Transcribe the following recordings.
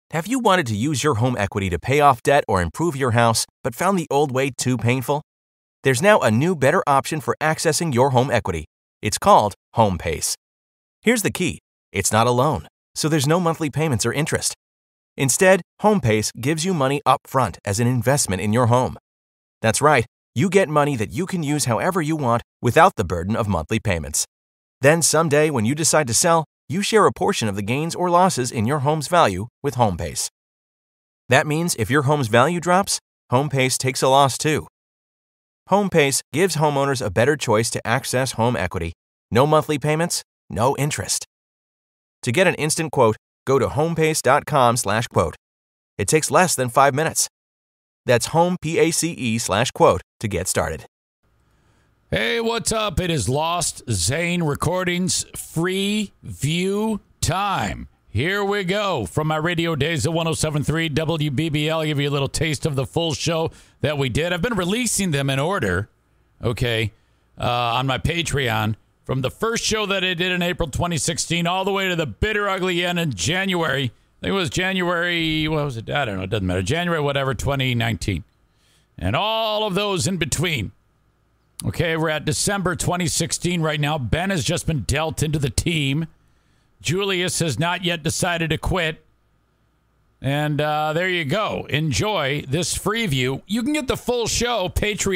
Have you wanted to use your home equity to pay off debt or improve your house, but found the old way too painful? There's now a new, better option for accessing your home equity. It's called HomePace. Here's the key. It's not a loan, so there's no monthly payments or interest. Instead, HomePace gives you money up front as an investment in your home. That's right, you get money that you can use however you want without the burden of monthly payments. Then someday when you decide to sell, you share a portion of the gains or losses in your home's value with HomePace. That means if your home's value drops, HomePace takes a loss too. HomePace gives homeowners a better choice to access home equity. No monthly payments, no interest. To get an instant quote, go to homepace.com/quote. It takes less than 5 minutes. That's homepace/quote to get started. Hey, what's up? It is Lost Zane Recordings FREEview time. Here we go. From my radio days at 107.3 WBBL, I'll give you a little taste of the full show that we did. I've been releasing them in order, okay, on my Patreon. From the first show that I did in April 2016 all the way to the bitter, ugly end in January. I think it was January, what was it? I don't know. It doesn't matter. January, whatever, 2019. And all of those in between. Okay, we're at December 2016 right now. Ben has just been dealt into the team. Julius has not yet decided to quit. And there you go. Enjoy this FREEview. You can get the full show,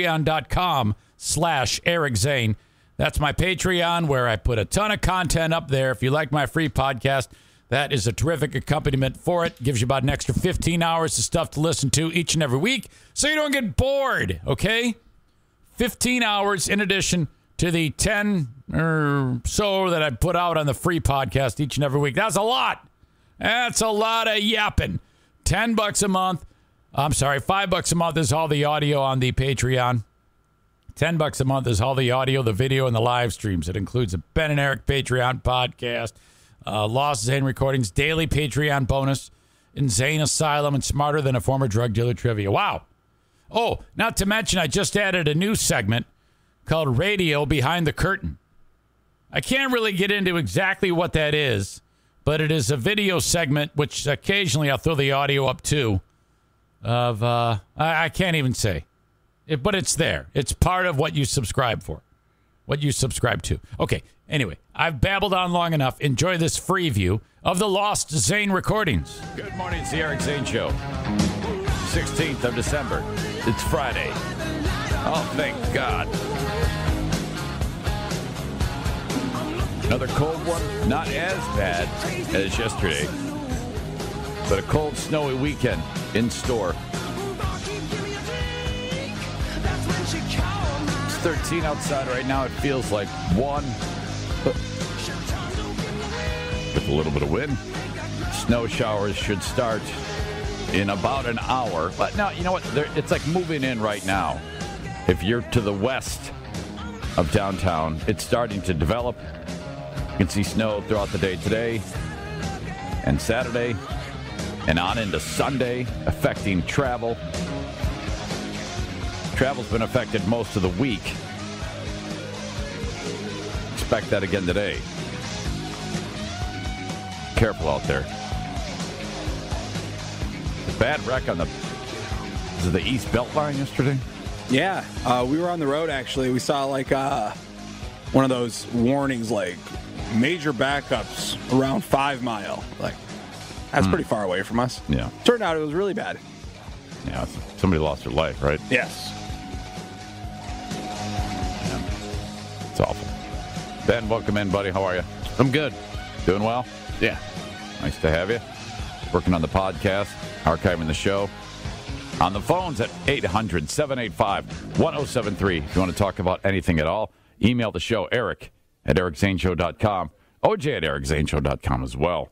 patreon.com/Eric Zane. That's my Patreon where I put a ton of content up there. If you like my free podcast, that is a terrific accompaniment for it. Gives you about an extra 15 hours of stuff to listen to each and every week so you don't get bored, okay? 15 hours in addition to the 10 or so that I put out on the free podcast each and every week. That's a lot. That's a lot of yapping. $10 a month. I'm sorry, $5 a month is all the audio on the Patreon. $10 a month is all the audio, the video, and the live streams. It includes a Ben and Eric Patreon podcast, Lost Zane Recordings, daily Patreon bonus, Insane Asylum, and Smarter Than a Former Drug Dealer Trivia. Wow. Oh, not to mention, I just added a new segment called Radio Behind the Curtain. I can't really get into exactly what that is, but it is a video segment, which occasionally I'll throw the audio up to, of, I can't even say. But it's there. It's part of what you subscribe for, what you subscribe to. Okay, anyway, I've babbled on long enough. Enjoy this FREEview of the Lost Zane Recordings. Good morning, it's the Eric Zane Show. 16th of December. It's Friday. Oh, thank God. Another cold one. Not as bad as yesterday, but a cold, snowy weekend in store. It's 13 outside right now. It feels like 1. With a little bit of wind. Snow showers should start in about an hour. But now, you know what? It's like moving in right now. If you're to the west of downtown, it's starting to develop. You can see snow throughout the day today and Saturday and on into Sunday, affecting travel. Travel's been affected most of the week. Expect that again today. Careful out there. Bad wreck on the East Beltline yesterday. Yeah, we were on the road, actually. We saw, like, one of those warnings, like, major backups around 5 Mile. Like, that's pretty far away from us. Yeah. Turned out it was really bad. Yeah, somebody lost their life, right? Yes. Yeah. It's awful. Ben, welcome in, buddy. How are you? I'm good. Doing well? Yeah. Nice to have you. Working on the podcast, archiving the show. On the phones at 800-785-1073. If you want to talk about anything at all, email the show, eric@ericzaneshow.com. OJ at ericzaneshow.com as well.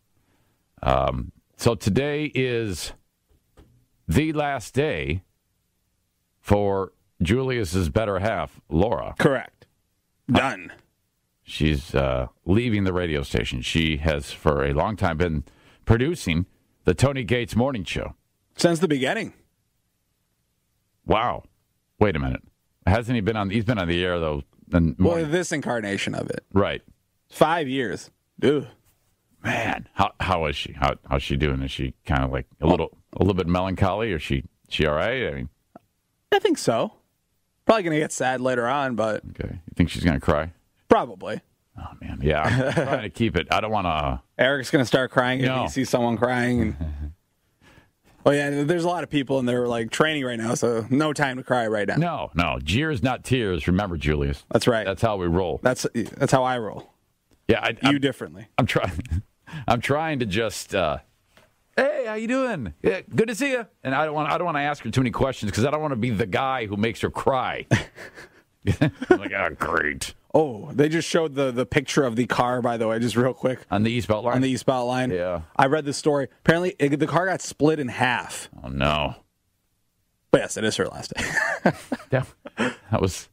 So today is the last day for Julius's better half, Laura. Correct. Done. She's leaving the radio station. She has, for a long time, been producing the Tony Gates Morning Show. Since the beginning. Wow. Wait a minute. Hasn't he been on? He's been on the air, though. Well, this incarnation of it. Right. 5 years. Ew. Man, how is she? How's she doing? Is she kind of like a little bit melancholy, or she all right? I mean, I think so. Probably going to get sad later on, but okay. You think she's going to cry? Probably. Oh man, yeah. I'm trying to keep it. I don't want to. Eric's going to start crying if he sees someone crying. And... Oh yeah, there's a lot of people in there like training right now, so no time to cry right now. No. Jeers, not tears. Remember, Julius. That's right. That's how we roll. That's how I roll. Yeah, I'm differently. I'm trying to just. Hey, how you doing? Yeah, good to see you. And I don't want to ask her too many questions because I don't want to be the guy who makes her cry. I'm like, oh, great. Oh, they just showed the picture of the car, by the way, just real quick. On the eastbound line? On the eastbound line. Yeah. I read the story. Apparently, the car got split in half. Oh, no. But yes, it is her last day. Yeah. That was...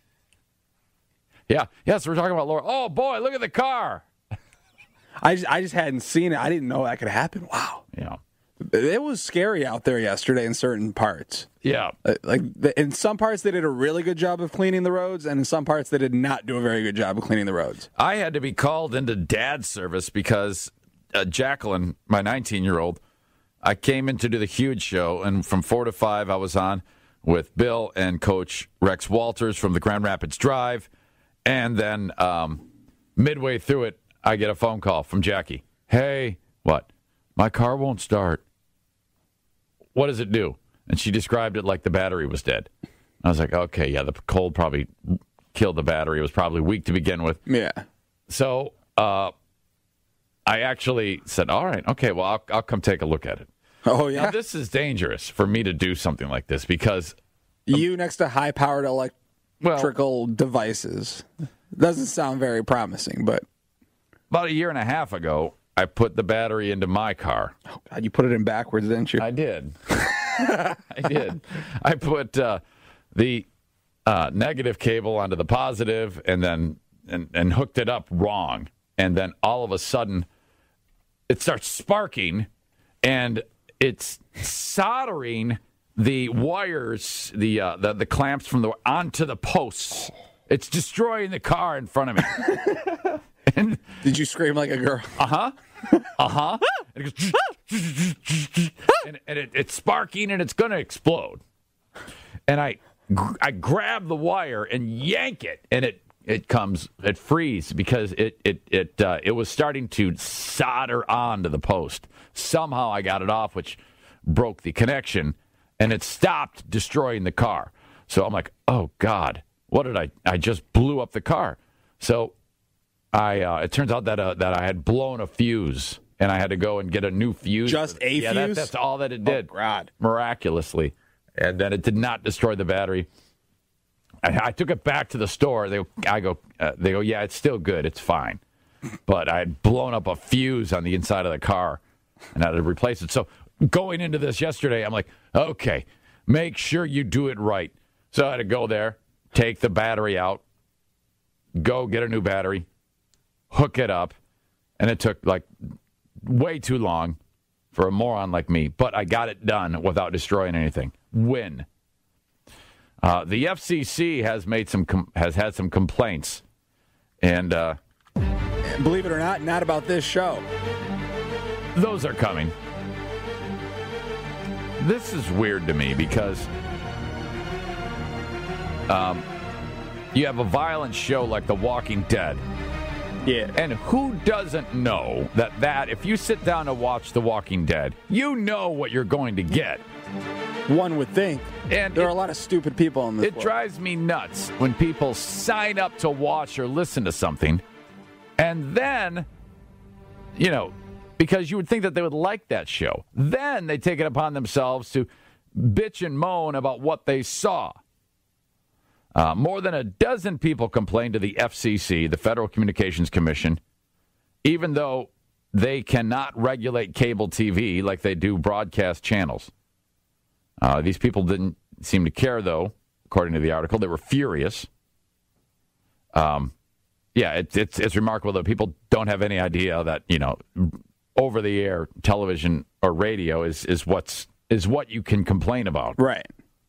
Yeah. Yes, we're talking about Laura. Oh, boy, look at the car. I just hadn't seen it. I didn't know that could happen. Wow. Yeah. It was scary out there yesterday in certain parts. Yeah. Like in some parts, they did a really good job of cleaning the roads, and in some parts, they did not do a very good job of cleaning the roads. I had to be called into dad service because Jacqueline, my 19-year-old, I came in to do the huge show, and from 4 to 5, I was on with Bill and Coach Rex Walters from the Grand Rapids Drive, and then midway through it, I get a phone call from Jackie. Hey, what? My car won't start. What does it do? And she described it like the battery was dead. I was like, okay, yeah, the cold probably killed the battery. It was probably weak to begin with. Yeah. So I actually said, all right, okay, well, I'll come take a look at it. Oh, yeah? Now, this is dangerous for me to do something like this because... You next to high-powered electrical devices. Doesn't sound very promising, but... About a year and a half ago, I put the battery into my car. Oh, God, you put it in backwards, didn't you? I did. I did. I put the negative cable onto the positive and then and hooked it up wrong. And then all of a sudden, it starts sparking, and it's soldering the wires, the clamps from onto the posts. It's destroying the car in front of me. And, did you scream like a girl? Uh-huh. And it goes, and it's sparking, and it's going to explode. And I grab the wire and yank it, and it frees because it was starting to solder onto the post. Somehow I got it off, which broke the connection, and it stopped destroying the car. So I'm like, oh God, what did I just blew up the car. So it turns out that I had blown a fuse, and I had to go and get a new fuse. Just a fuse? That's all that it did. Oh, God. Miraculously. And then it did not destroy the battery. I took it back to the store. They go, yeah, it's still good. It's fine. But I had blown up a fuse on the inside of the car, and I had to replace it. So going into this yesterday, I'm like, okay, make sure you do it right. So I had to go there, take the battery out, go get a new battery, hook it up, and it took like way too long for a moron like me, but I got it done without destroying anything. Win. The FCC has had some complaints, and believe it or not about this show. Those are coming. This is weird to me because you have a violent show like The Walking Dead. Yeah. And who doesn't know that if you sit down to watch The Walking Dead, you know what you're going to get. One would think. And there are a lot of stupid people in this world. It drives me nuts when people sign up to watch or listen to something, and then, because you would think that they would like that show. Then they take it upon themselves to bitch and moan about what they saw. More than a dozen people complained to the FCC, the Federal Communications Commission, even though they cannot regulate cable TV like they do broadcast channels. These people didn't seem to care, though, according to the article. They were furious. It's remarkable that people don't have any idea that, over-the-air television or radio is what you can complain about. Right.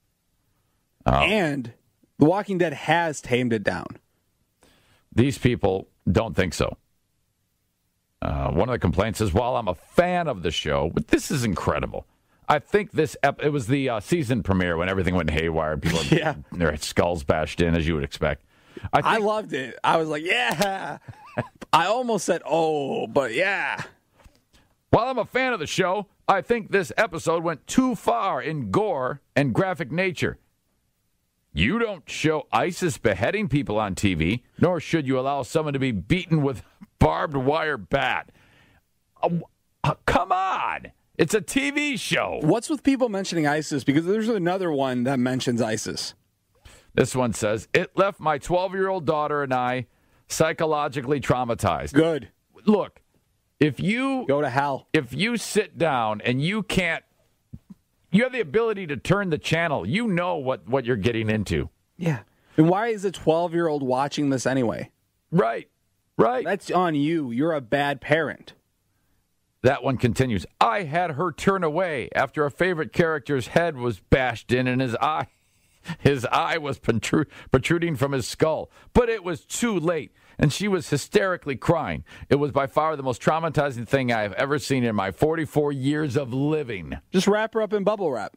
And The Walking Dead has tamed it down. These people don't think so. One of the complaints is, while I'm a fan of the show, but this is incredible. I think it was the season premiere when everything went haywire and people had their skulls bashed in, as you would expect. I loved it. I was like, yeah. I almost said, oh, but yeah. While I'm a fan of the show, I think this episode went too far in gore and graphic nature. You don't show ISIS beheading people on TV, nor should you allow someone to be beaten with barbed wire bat. Come on. It's a TV show. What's with people mentioning ISIS? Because there's another one that mentions ISIS. This one says, it left my 12-year-old daughter and I psychologically traumatized. Good. Look. If you go to hell, if you sit down and you have the ability to turn the channel, you know what you're getting into. Yeah. And why is a 12-year-old watching this anyway? Right. That's on you. You're a bad parent. That one continues. I had her turn away after a favorite character's head was bashed in and his eye was protruding from his skull. But it was too late. And she was hysterically crying. It was by far the most traumatizing thing I have ever seen in my 44 years of living. Just wrap her up in bubble wrap.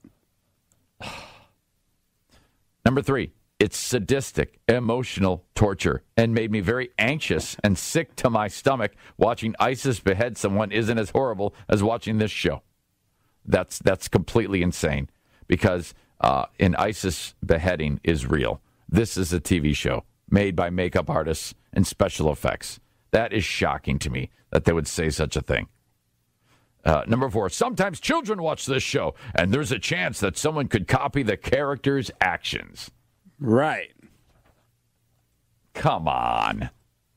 Number 3, it's sadistic, emotional torture, and made me very anxious and sick to my stomach. Watching ISIS behead someone isn't as horrible as watching this show. That's completely insane, because an ISIS beheading is real. This is a TV show made by makeup artists and special effects. That is shocking to me that they would say such a thing. Number 4, sometimes children watch this show, and there's a chance that someone could copy the character's actions. Right. Come on.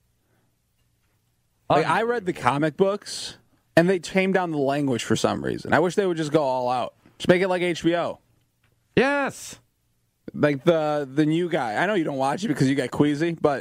I read the comic books, and they tamed down the language for some reason. I wish they would just go all out. Just make it like HBO. Yes. Like the new guy. I know you don't watch it because you got queasy, but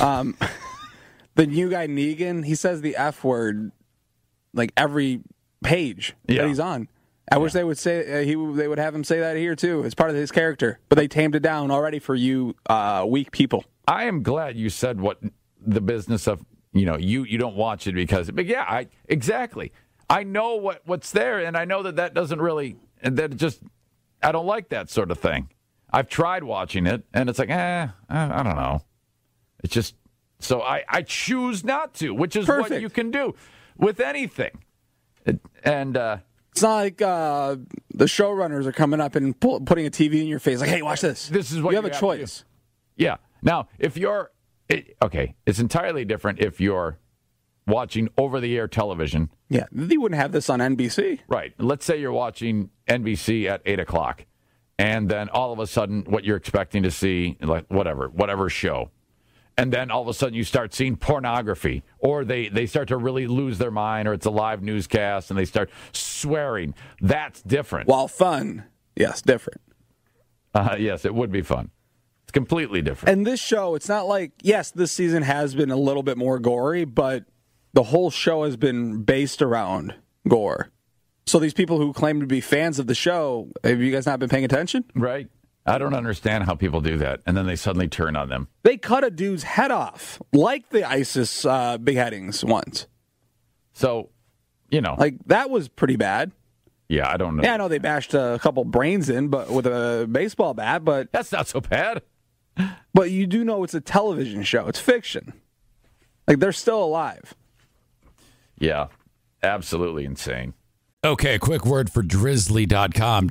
the new guy, Negan, he says the F word like every page that he's on. I wish they would say they would have him say that here too. It's part of his character, but they tamed it down already for you weak people. I am glad you said what the business of you don't watch it because, but yeah, exactly. I know what's there, and I know that doesn't really, and that just I don't like that sort of thing. I've tried watching it, and it's like, I don't know. It's just so I choose not to, which is Perfect. what you can do with anything, and. It's not like the showrunners are coming up and putting a TV in your face like, hey, watch this. This is what you have a choice. Yeah. Now, if you're it's entirely different if you're watching over-the-air television. Yeah, they wouldn't have this on NBC. Right. Let's say you're watching NBC at 8 o'clock, and then all of a sudden what you're expecting to see, like whatever show, and then all of a sudden you start seeing pornography, or they start to really lose their mind, or it's a live newscast and they start swearing. That's different. While fun, yes, different. Yes, it would be fun. It's completely different. And this show, it's not like, yes, this season has been a little bit more gory, but the whole show has been based around gore. So these people who claim to be fans of the show, have you guys not been paying attention? Right. I don't understand how people do that, and then they suddenly turn on them. They cut a dude's head off, like the ISIS beheadings once. So, like, that was pretty bad. Yeah, I don't know. Yeah, I know they bashed a couple brains in, but with a baseball bat, but that's not so bad. But you do know it's a television show. It's fiction. Like, they're still alive. Yeah, absolutely insane. Okay, quick word for drizzly.com,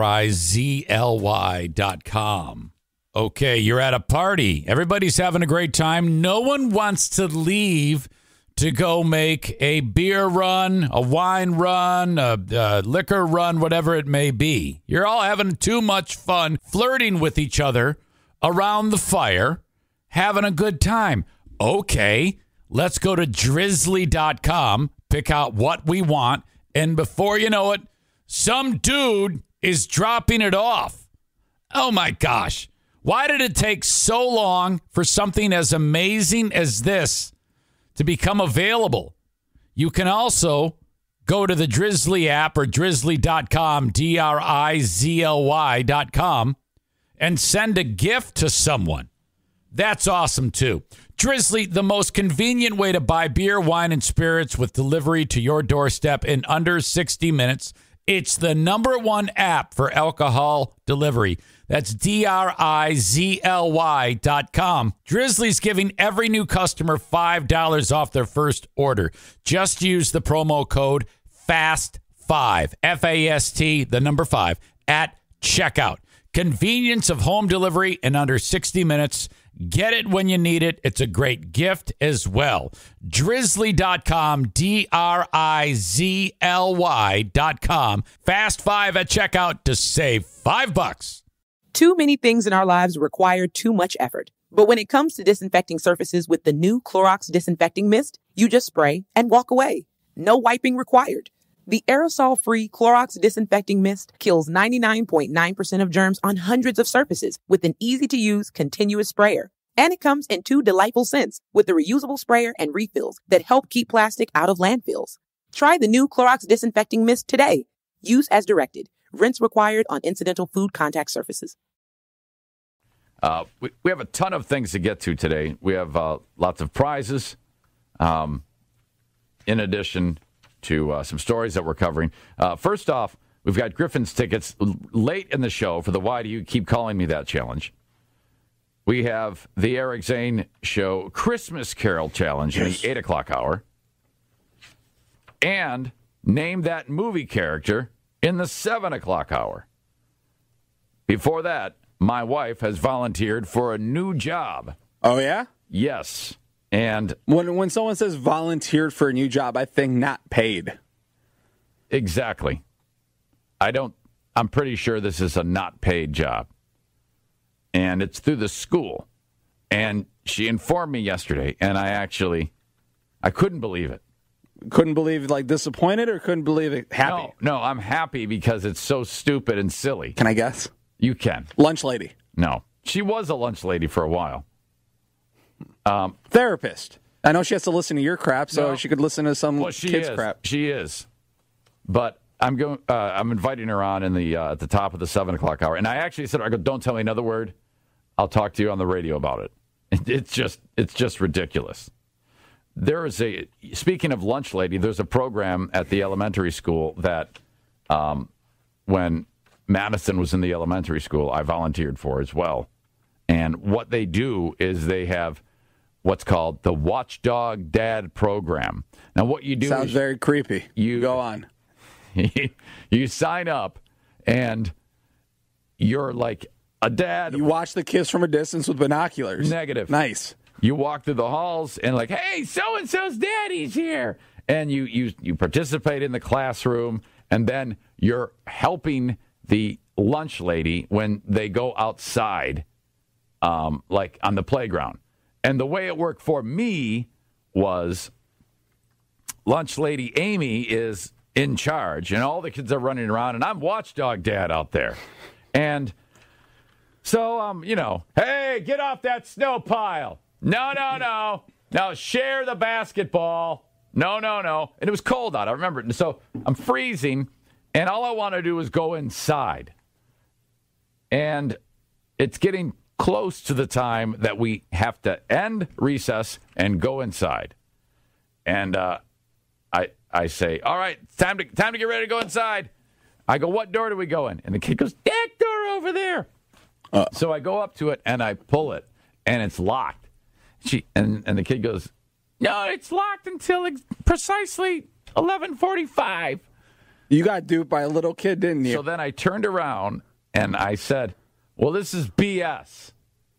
DRIZLY.com. Okay, you're at a party. Everybody's having a great time. No one wants to leave to go make a beer run, a wine run, a liquor run, whatever it may be. You're all having too much fun flirting with each other around the fire, having a good time. Okay, let's go to drizzly.com, pick out what we want, and before you know it, some dude is dropping it off. Oh, my gosh. Why did it take so long for something as amazing as this to become available? You can also go to the Drizzly app or drizzly.com, DRIZLY.com, and send a gift to someone. That's awesome, too. Drizzly, the most convenient way to buy beer, wine, and spirits with delivery to your doorstep in under 60 minutes. It's the #1 app for alcohol delivery. That's DRIZLY.com. Drizzly's giving every new customer $5 off their first order. Just use the promo code FAST5, FAST, the number 5, at checkout. Convenience of home delivery in under 60 minutes. Get it when you need it. It's a great gift as well. Drizzly.com, DRIZLY.com. Fast 5 at checkout to save $5. Too many things in our lives require too much effort. But when it comes to disinfecting surfaces with the new Clorox Disinfecting Mist, you just spray and walk away. No wiping required. The aerosol-free Clorox Disinfecting Mist kills 99.9% of germs on hundreds of surfaces with an easy-to-use continuous sprayer. And it comes in 2 delightful scents with the reusable sprayer and refills that help keep plastic out of landfills. Try the new Clorox Disinfecting Mist today. Use as directed. Rinse required on incidental food contact surfaces. We have a ton of things to get to today. We have lots of prizes, in addition to some stories that we're covering. First off, we've got Griffin's tickets late in the show for the Why Do You Keep Calling Me That challenge. We have the Eric Zane Show Christmas Carol challenge in the 8 o'clock hour. And Name That Movie Character in the 7 o'clock hour. Before that, my wife has volunteered for a new job. Oh, yeah? Yes. And when someone says volunteered for a new job, I think not paid. Exactly. I'm pretty sure this is a not paid job. And it's through the school. And she informed me yesterday, and I couldn't believe it. Couldn't believe, like, disappointed, or couldn't believe it happy? No, I'm happy because it's so stupid and silly. Can I guess? You can. Lunch lady. No. She was a lunch lady for a while. Therapist. I know she has to listen to your crap, so she could listen to some kids' crap. She is. But I'm inviting her on in the at the top of the 7 o'clock hour. And I actually said, don't tell me another word. I'll talk to you on the radio about it. It's just ridiculous. Speaking of lunch lady, there's a program at the elementary school that when Madison was in the elementary school, I volunteered for as well. And what they do is they have what's called the Watchdog Dad Program. Now, what you do sounds very creepy. You go on. You sign up, and you're like a dad. You watch the kids from a distance with binoculars. Negative. Nice. You walk through the halls and like, hey, so-and-so's daddy's here. And you participate in the classroom, and then you're helping the lunch lady when they go outside, like on the playground. And the way it worked for me was lunch lady Amy is in charge, and all the kids are running around, and I'm watchdog dad out there. And so, hey, get off that snow pile. No. Now share the basketball. No. And it was cold out. I remember it. And so I'm freezing, and all I want to do is go inside. And it's getting close to the time that we have to end recess and go inside. And I say, all right, time to get ready to go inside. I go, what door do we go in? And the kid goes, that door over there. So I go up to it, and I pull it, and it's locked. And the kid goes, no, it's locked until precisely 11:45. You got duped by a little kid, didn't you? So then I turned around, and I said, well, this is BS.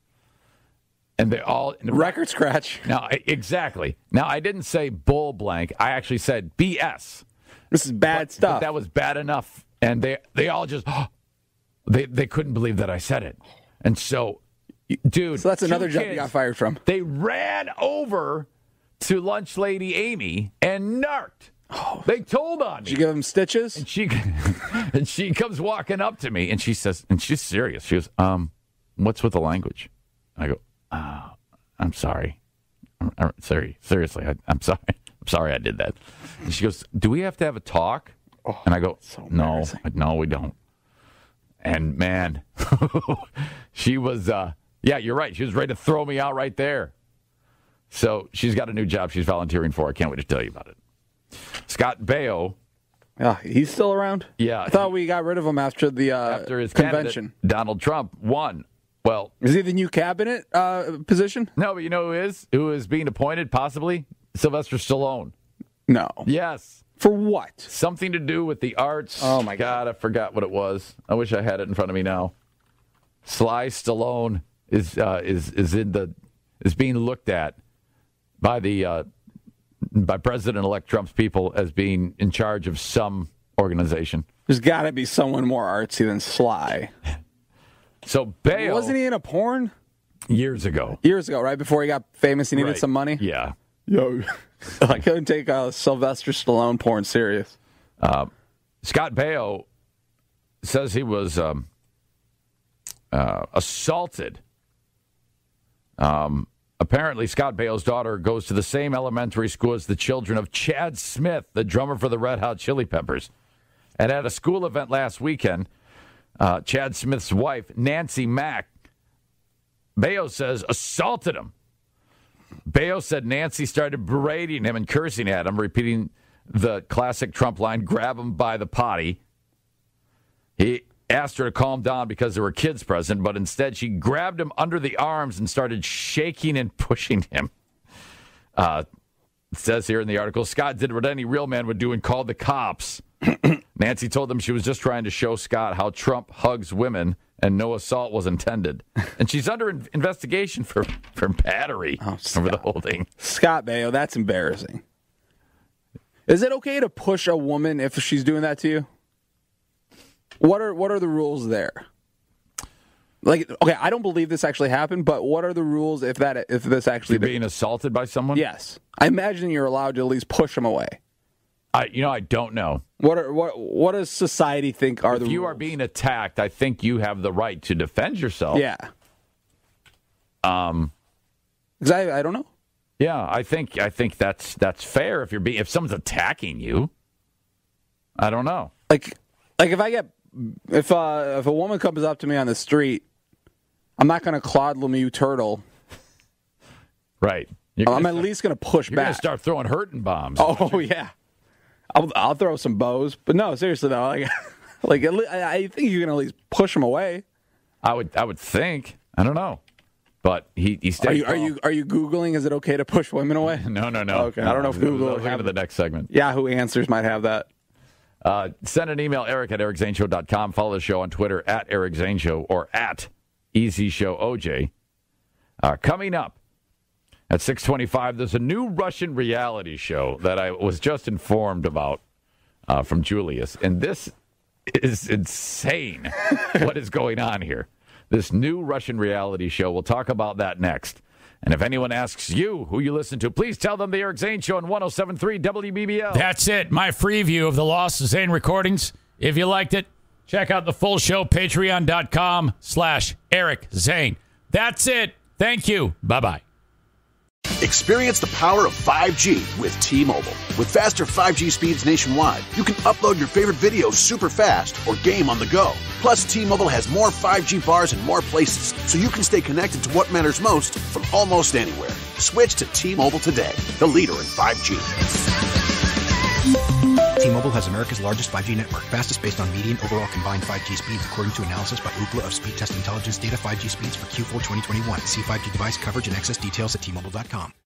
And they all... Record scratch. Now, exactly. Now, I didn't say bull blank. I actually said BS. This is bad stuff. But that was bad enough. And they all just... They couldn't believe that I said it. And so, dude... So that's another job you got fired from. They ran over to lunch lady Amy and narked. Oh, they told on me. Did you give him stitches? And she comes walking up to me, and she says, and she's serious. She goes, what's with the language? I go, I'm sorry. Seriously, I'm sorry. I'm sorry I did that. And she goes, do we have to have a talk? And I go, no, we don't. And man, she was Yeah, you're right. She was ready to throw me out right there. So she's got a new job she's volunteering for. I can't wait to tell you about it. Scott Baio. Yeah, he's still around? Yeah. I thought we got rid of him after his convention. Donald Trump won. Well, is he the new cabinet position? No, but you know who is being appointed, possibly? Sylvester Stallone. No. Yes. For what? Something to do with the arts. Oh, my God. I forgot what it was. I wish I had it in front of me now. Sly Stallone is being looked at by by President-elect Trump's people as being in charge of some organization. There's got to be someone more artsy than Sly. So Baio, wasn't he in a porn? Years ago, right before he got famous, he needed some money. Yeah. Yo, I couldn't take Sylvester Stallone porn serious. Scott Baio says he was assaulted. Apparently, Scott Baio's daughter goes to the same elementary school as the children of Chad Smith, the drummer for the Red Hot Chili Peppers. And at a school event last weekend, Chad Smith's wife, Nancy Mack, Baio says, assaulted him. Baio said Nancy started berating him and cursing at him, repeating the classic Trump line, grab him by the potty. He asked her to calm down because there were kids present, but instead she grabbed him under the arms and started shaking and pushing him. It says here in the article, Scott did what any real man would do and called the cops. Nancy told them she was just trying to show Scott how Trump hugs women and no assault was intended. And she's under investigation for battery over the whole thing. Scott Baio, that's embarrassing. Is it okay to push a woman if she's doing that to you? What are the rules there? Like, okay, I don't believe this actually happened, but what are the rules if this actually being assaulted by someone? Yes, I imagine you're allowed to at least push them away. I don't know. What does society think are the rules? If you are being attacked, I think you have the right to defend yourself. Yeah. Because I don't know. Yeah, I think that's fair if someone's attacking you. I don't know. Like if a woman comes up to me on the street, I'm not going to Claude Lemieux turtle. Right. I'm at least going to push back. You're going to start throwing hurting bombs. Oh yeah. I'll throw some bows, but no, seriously though, I think you can at least push them away. I would think. I don't know, but he stayed. Are you Googling? Is it okay to push women away? No. Okay, I don't know if Google will have the next segment. Yahoo Answers might have that. Send an email, eric@ericzaneshow.com. Follow the show on Twitter @ericzaneshow or @EasyShowOJ. Coming up at 6:25, there's a new Russian reality show that I was just informed about from Julius. And this is insane what is going on here. This new Russian reality show. We'll talk about that next. And if anyone asks you who you listen to, please tell them the Eric Zane Show on 107.3 WBBL. That's it. My FREEview of the Lost Zane recordings. If you liked it, check out the full show, patreon.com/Eric Zane. That's it. Thank you. Bye-bye. Experience the power of 5G with T-Mobile. With faster 5G speeds nationwide, you can upload your favorite videos super fast or game on the go. Plus, T-Mobile has more 5G bars in more places, so you can stay connected to what matters most from almost anywhere. Switch to T-Mobile today, the leader in 5G. T-Mobile has America's largest 5G network, fastest based on median overall combined 5G speeds, according to analysis by Ookla of Speed Test Intelligence data. 5G speeds for Q4 2021. See 5G device coverage and access details at T-Mobile.com.